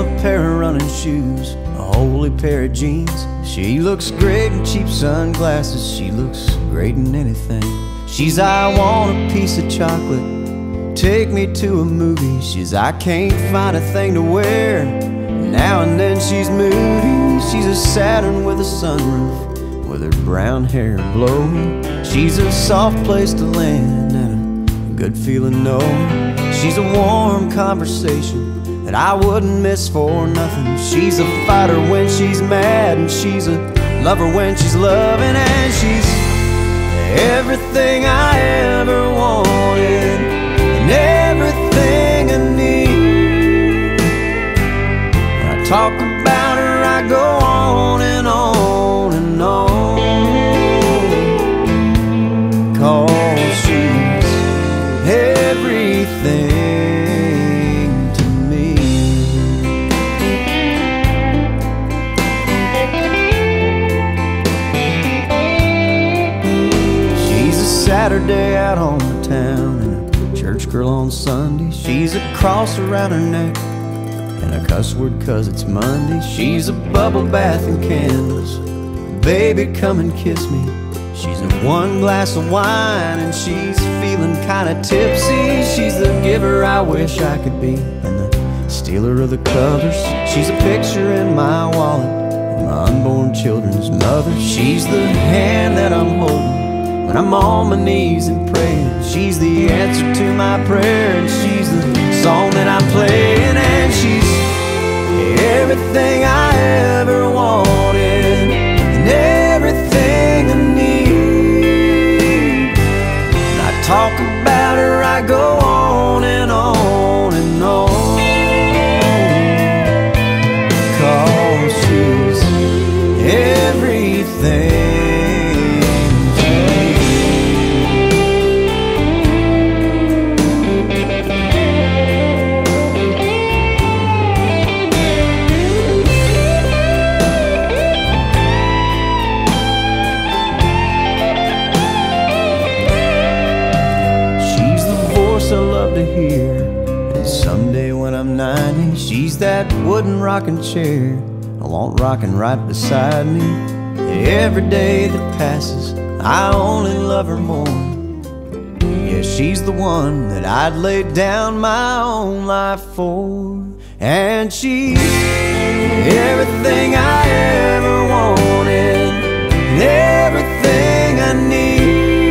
yellow pair of running shoes, a holy pair of jeans. She looks great in cheap sunglasses, she looks great in anything. She's I want a piece of chocolate, take me to a movie. She's I can't find a thing to wear, now and then she's moody. She's a Saturn with a sunroof, with her brown hair blowing. She's a soft place to land and a good feeling knowing. She's a warm conversation that I wouldn't miss for nothing. She's a fighter when she's mad, and she's a lover when she's loving. And she's everything I ever wanted and everything I need. When I talk about her, I go on and on and on, 'cause she's everything to me. She's a Saturday out on the town and a church girl on Sunday. She's a cross around her neck and a cuss word 'cause it's Monday. She's a bubble bath and candles, baby come and kiss me. She's a one glass of wine and she's feeling kinda tipsy. She's the giver I wish I could be and the stealer of the covers. She's a picture in my wallet of my unborn children's mother. She's the hand that I'm holding when I'm on my knees and praying. She's the answer to my prayer, and she's the song that I'm playing. And she's everything I ever wanted and everything I need. When I talk about her, I go on and on and on, 'cause she's everything. I love to hear, and someday when I'm 90, she's that wooden rocking chair I want rocking right beside me. Every day that passes, I only love her more. Yeah, she's the one that I'd lay down my own life for. And she's everything I ever wanted and everything I need.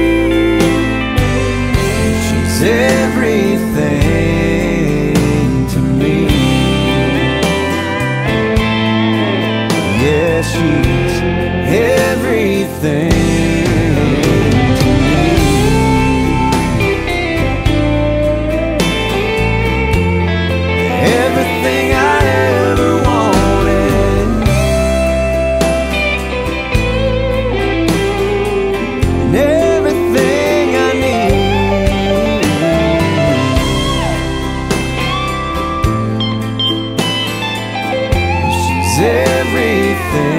She's everything to me. Yeah, she's everything to me. Everything I ever wanted and everything I need. She's everything.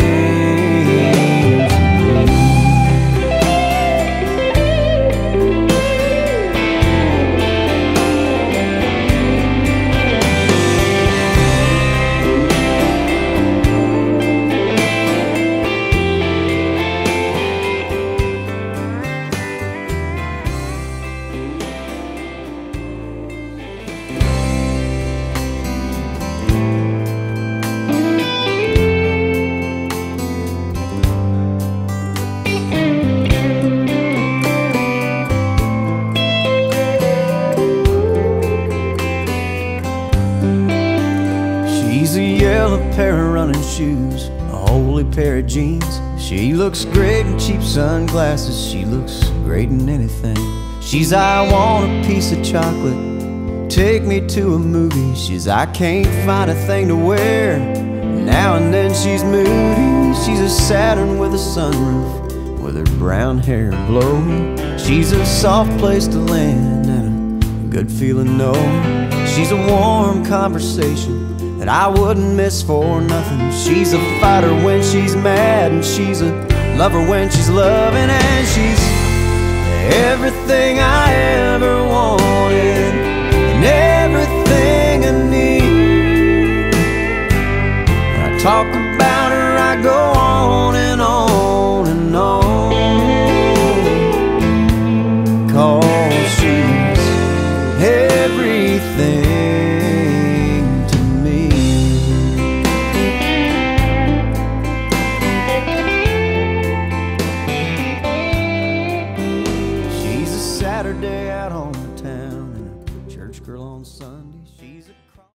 She's a yellow pair of running shoes, a holy pair of jeans. She looks great in cheap sunglasses, she looks great in anything. She's I want a piece of chocolate, take me to a movie. She's I can't find a thing to wear, now and then she's moody. She's a Saturn with a sunroof, with her brown hair blowing. She's a soft place to land and a good feeling knowing. She's a warm conversation that I wouldn't miss for nothing. She's a fighter when she's mad, and she's a lover when she's loving. And she's